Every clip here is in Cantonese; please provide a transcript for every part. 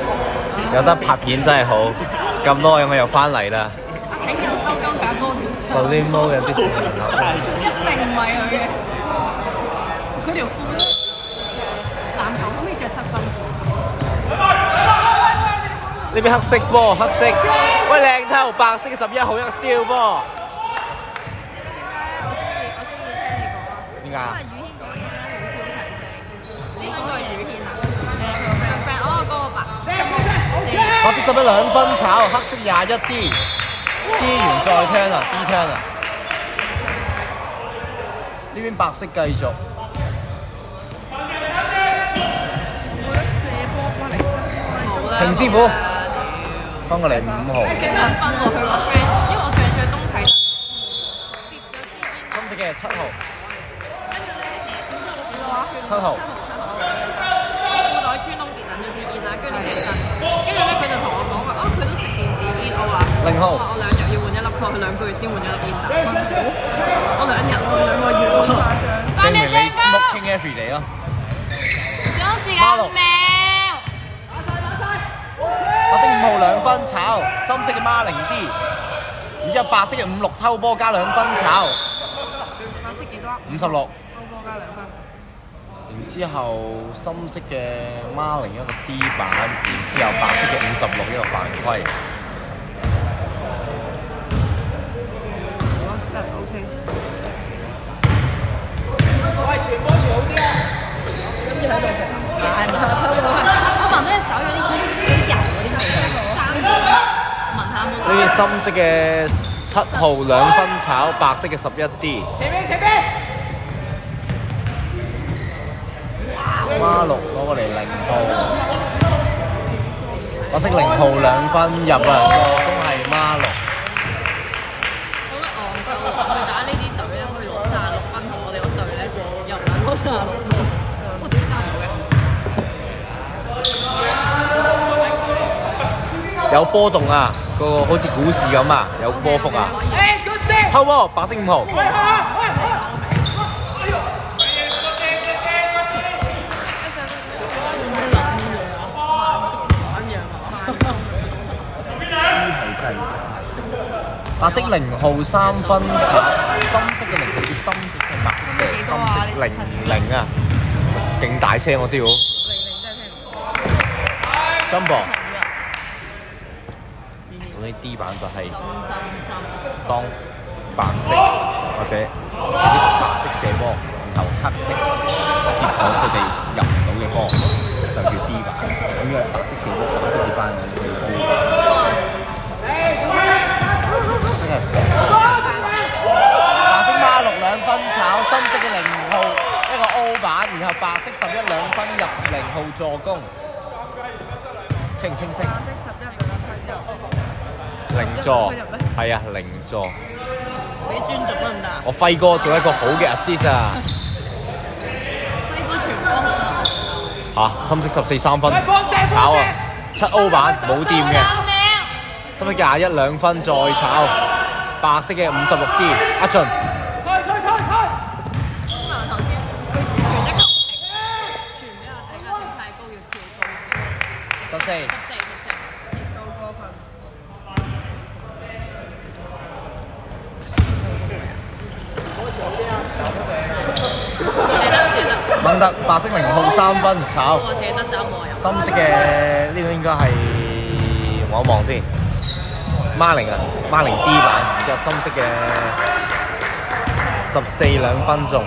有得拍片真係好，咁耐我又翻嚟啦。 阿景有偷鳩假哥條衫。 布丁毛有啲錢一定唔係佢嘅。佢條褲咧，籃球可唔可以着7分？ 呢邊黑色波，黑色，喂靚頭，白色嘅11號一個 steal 波。點解？ 因為宇軒講嘢咧好超齊聲，呢個係宇軒啊。佢個 friend 哦，嗰個白白色11 2分炒，黑色21 D 完再聽啊 D 聽啊。呢邊白色繼續。平師傅。翻過嚟5號。 極難分喎，佢個 friend，因為我上次去東啟攝咗支煙。 深色嘅7號。 幾多啊 ？7號。 褲袋穿窿跌撚咗支煙啦，跟住呢隻身，跟住咧佢就同我講話，哦佢都食電子煙，我話 0號。 我2日要換1粒，佢2個月先換1粒煙彈。我2日換2個月喎。 證明你 smoking everyday 咯。 仲有時間未？ 白色5號2分炒，深色嘅孖零 D， 然之後白色嘅5 6偷波加2分炒。 白色幾多 56。 偷波加2分。 然之後深色嘅孖零一個 D 版，然之後白色嘅56一個犯規。 好啊，得 OK。 喂，傳波傳好啲啊！ 跟住喺度食啊！係咪偷到啊？我聞到隻手有啲煙，有啲油嗰啲味。聞下冇。 呢啲深色嘅7號2分炒，白色嘅11 D。 前邊前邊。 孖六攞過嚟0號，白色0號2分入啊，個都係孖六。 好得戇鳩，佢打呢啲隊咧可以攞36分，同我哋嗰隊咧又唔係攞36分。我點解嘅？ 有波動啊，個好似股市咁啊，有波幅啊。偷波，白色5號。白色0號3分炒，深色嘅0號叫深色嘅白色，深色00啊，勁大聲我知喎。真噃。總之 D 版就係當白色或者啲白色射波，然後黑色接到佢哋入唔到嘅波，就叫 D 版。咁因為白色射波，白色接翻嘅叫 D 版。白色孖六2分炒，深色嘅0號一個 O 版，然後白色11 2分入0號助攻，清唔清晰？ 白色11 2分入。 0助，係啊0助。 俾尊重得唔得啊？ 我輝哥做一個好嘅 assist 啊！ 輝哥傳波。 深色14 3分炒啊，7 O 版冇掂嘅。深色21 2分再炒，白色嘅56 D 阿俊。 退！ 頭先佢傳一球傳俾阿頂阿頂太高要跳高。14高過分。射得。 猛特白色0號3分炒。 我射得走我入。 深色嘅呢個應該係望一望先。孖零啊，孖零 D 版，然之後深色嘅14 2分中。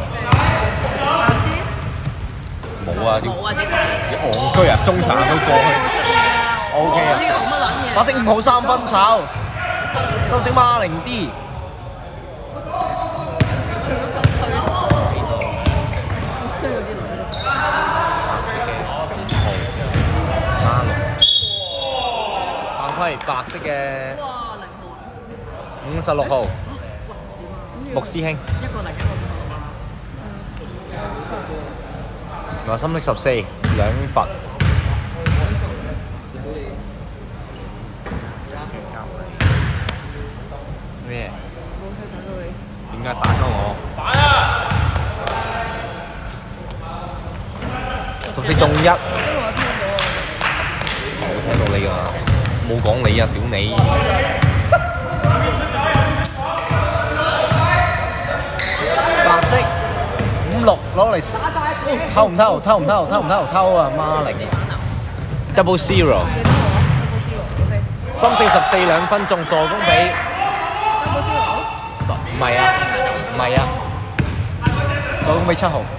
冇啊，啲戇居啊，中場都過去。OK 啊。白色5號3分炒，深色孖零 D。白色嘅56號穆師兄，同埋深色14 2罰。咩？點解打鳩我？深色中1。 冇講你啊，屌你！白色5-6攞嚟偷唔偷？偷唔偷？偷唔偷？偷啊！孖零 double zero。深442分鐘助攻俾。唔係啊，唔係啊，助攻俾7號。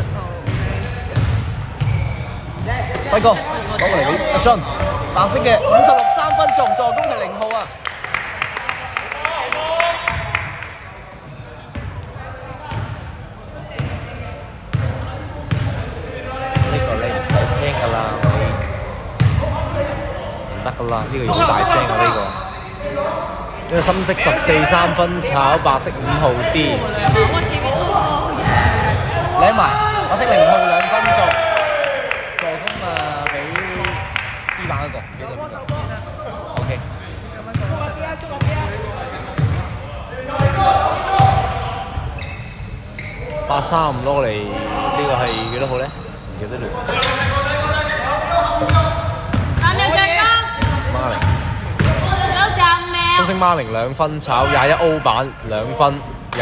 輝哥攞過嚟俾阿俊，白色嘅56 3分鐘助攻係0號啊！呢個你唔使聽㗎啦，唔得㗎啦，呢個要好大聲啊！呢個深色14 3分炒白色5號 D， 領埋白色0號2分鐘。助攻啊，俾 D 版嗰個，記得邊個 ？OK。835攞嚟，呢個係幾多號咧？唔記得咗。孖零。深色孖零2分炒21 O 版2分入。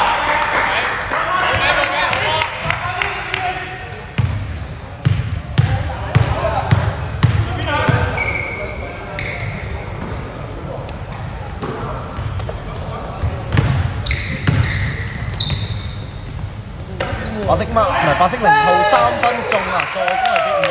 白色孖唔係白色0號3分鐘啊！助攻係俾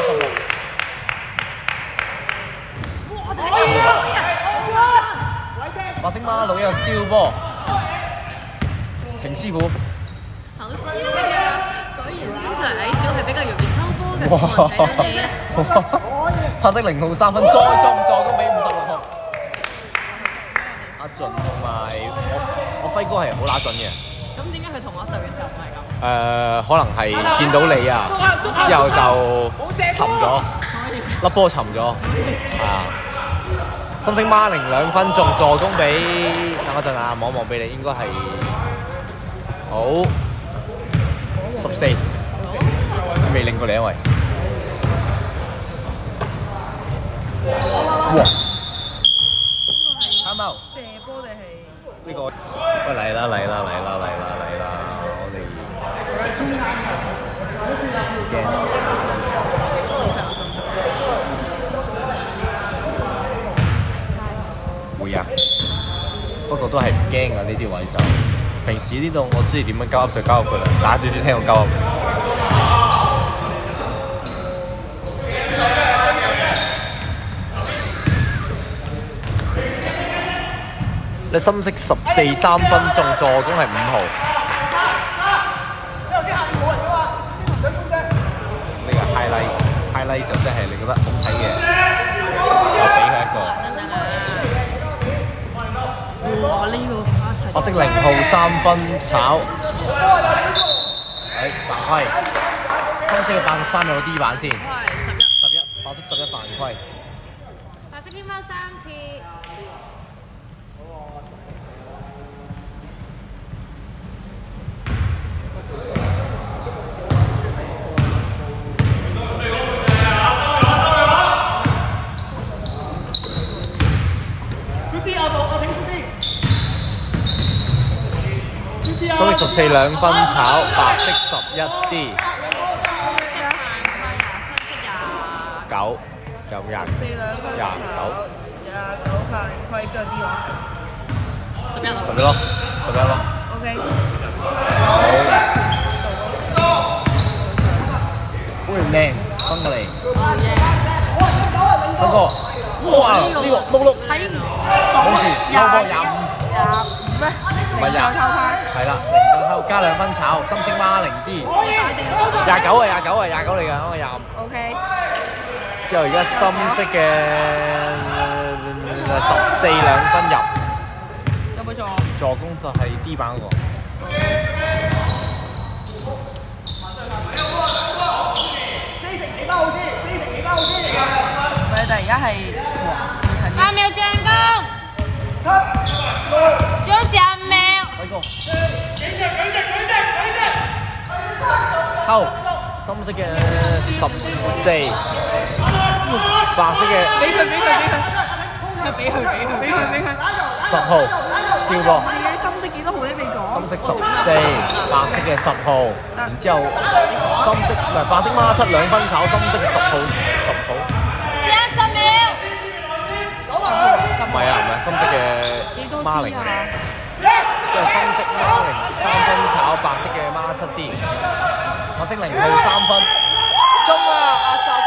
56。白色孖佬有 steal 波，平師傅。 好犀利啊！果然身材矮小係比較容易溝波嘅，冇人睇到你啊！ 白色0號3分再中助攻俾56號。阿俊同埋我輝哥係好乸準嘅。 咁點解佢同我對嘅時候唔係咁？ 可能係見到你啊，之後就沉咗，粒波沉咗，係啊。深色孖零2分鐘助攻俾，等我陣啊，望望俾你，應該係好14，未領過嚟因為。哇！啱冇？ 射波定係？ 呢個喂嚟啦嚟啦嚟啦嚟啦嚟啦！我哋會啊，不過都係唔驚啊！呢啲位就平時呢度我知點樣交噏就交噏佢啦，打住先聽我交噏。你深色14 3分鐘助攻係5號。呢個 highlight 就即係你覺得好睇嘅，我俾佢一個。 哇！呢個白色0號3分炒，犯規。深色嘅83有 D 版先。11，白色11犯規。 白色偏拋3次。 深色14 2分炒，白色11 D。9，就29。 犯規腳 D 話。 11咯。 OK。 好靚，分過嚟。不過，哇！呢個碌睇唔好似偷波25 咩？ 唔係20，係啦，零進偷加2分炒，深色孖零 D。29嚟㗎，我25。 OK。 之後而家深色嘅14 2分入。 有冇助？ 助攻就係 D 版嗰個。 佢哋而家係8秒進攻，7、6、10秒。 輝哥，偷深色嘅14，白色嘅俾佢。 俾佢。 10號 skill block。 係嘅，深色幾多號咧？未講。 深色14，白色嘅10號，然之後深色唔係白色孖72分炒，深色嘅10號10號。 10秒。 唔係啊，唔係深色嘅孖0，即係深色孖0 3分炒白色嘅孖7D，白色0號3分，中啊！阿